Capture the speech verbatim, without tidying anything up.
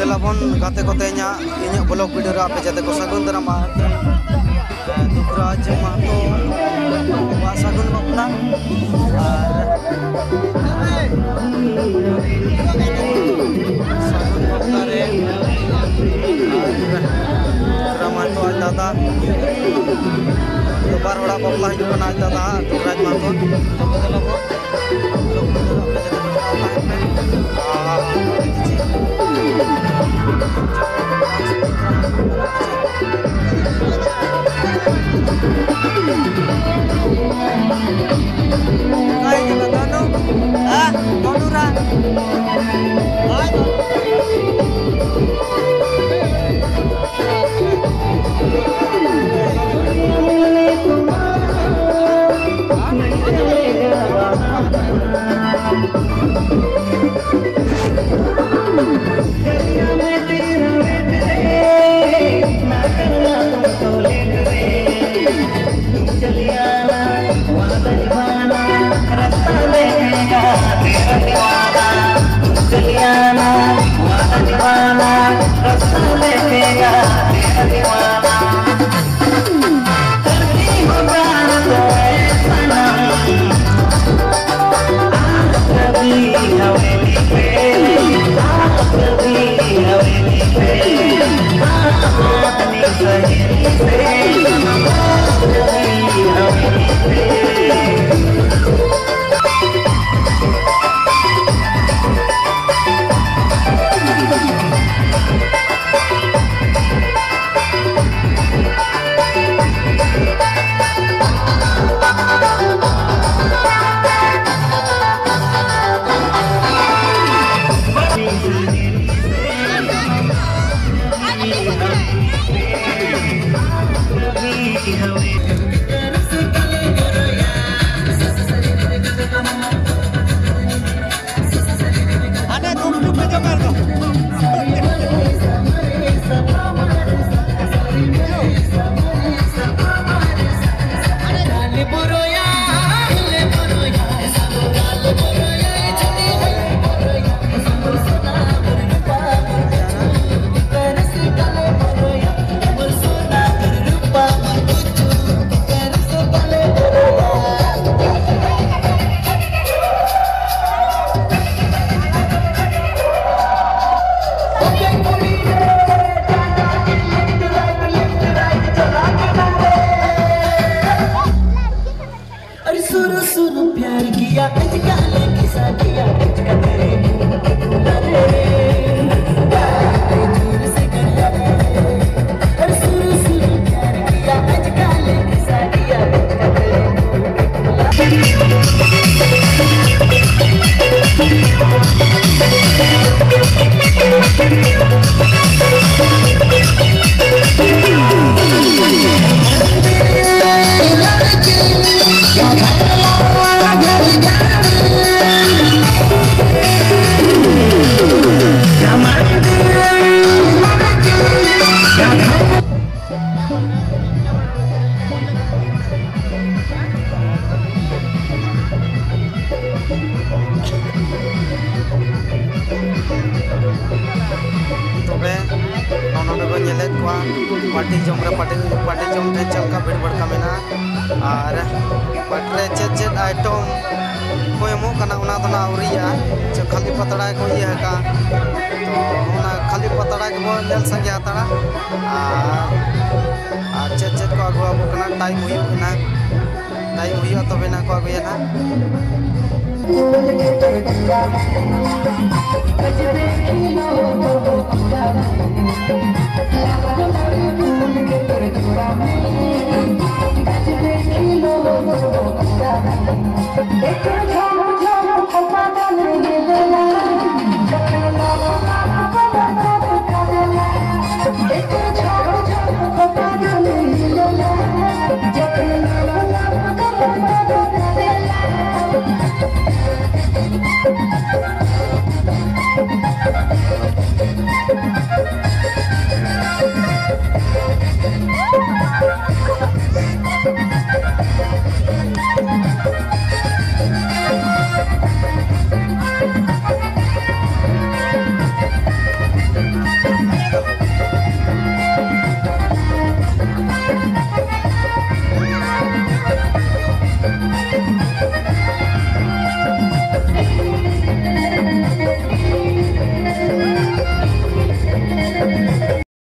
labon gate kotenya inyak blog video ra ape jate ko sagun drama Dukraj Mahto wa sagun bapla sagun bapla re drama to data bar bada bapla hidu kana data Dukraj Mahto to labon blog video ra ape jate Ay, que matando. Ah, Honura. Ay, party जम रे party party जम रे चलका भीड़ बड़का मेना और party चेत चेत आइटम को एमो कना उना दना औरिया च खाली पतड़ा को ये का तो उना खाली पतड़ा के बो नेल संगे आतड़ा आ चेत चेत को अगुआ बो कना टाइम हुई ना टाइम हुई तो बिना को अगुया ना Thank you.